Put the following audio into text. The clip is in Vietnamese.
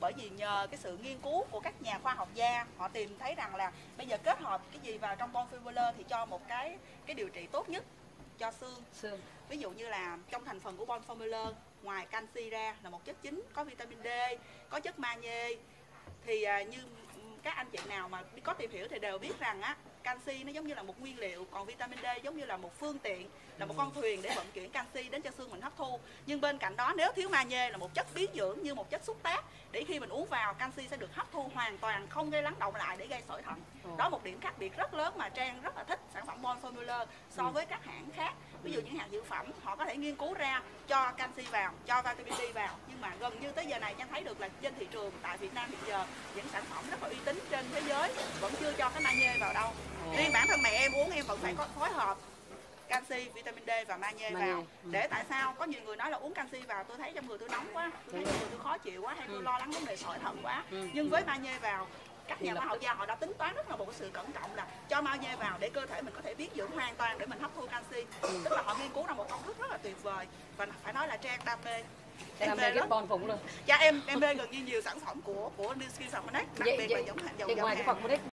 bởi vì nhờ cái sự nghiên cứu của các nhà khoa học gia, họ tìm thấy rằng là bây giờ kết hợp cái gì vào trong Bonfibula thì cho một cái điều trị tốt nhất cho xương. Ví dụ như là trong thành phần của Bonfibula, ngoài canxi ra là một chất chính, có vitamin D, có chất magie. Thì như các anh chị nào mà có tìm hiểu thì đều biết rằng á, canxi nó giống như là một nguyên liệu, còn vitamin D giống như là một phương tiện, là một con thuyền để vận chuyển canxi đến cho xương mình hấp thu. Nhưng bên cạnh đó, nếu thiếu magie là một chất biến dưỡng, như một chất xúc tác, để khi mình uống vào, canxi sẽ được hấp thu hoàn toàn, không gây lắng động lại để gây sỏi thận. Đó là một điểm khác biệt rất lớn mà Trang rất là thích sản phẩm Bonfibula so với các hãng khác. Ví dụ những hãng dược phẩm họ có thể nghiên cứu ra cho canxi vào, cho vitamin D vào, nhưng mà gần như tới giờ này Trang thấy được là trên thị trường tại Việt Nam hiện giờ những sản phẩm rất là uy tín trên thế giới vẫn chưa cho cái magie vào đâu. Riêng bản thân mẹ em uống, em vẫn phải có phối hợp canxi, vitamin D và magie vào. Để tại sao có nhiều người nói là uống canxi vào tôi thấy trong người tôi nóng quá, tôi thấy trong người tôi khó chịu quá, hay tôi lo lắng vấn đề sỏi thận quá. Nhưng với magie vào, các nhà khoa học gia họ đã tính toán rất là một sự cẩn trọng là cho magie vào để cơ thể mình có thể biến dưỡng hoàn toàn để mình hấp thu canxi. Tức là họ nghiên cứu ra một công thức rất là tuyệt vời, và phải nói là Trang đam mê. Em mê cái Bon Phụng luôn. Dạ em mê gần như nhiều sản phẩm của New Skin Cosmetics, đặc biệt là dòng ngoài cái Cosmetics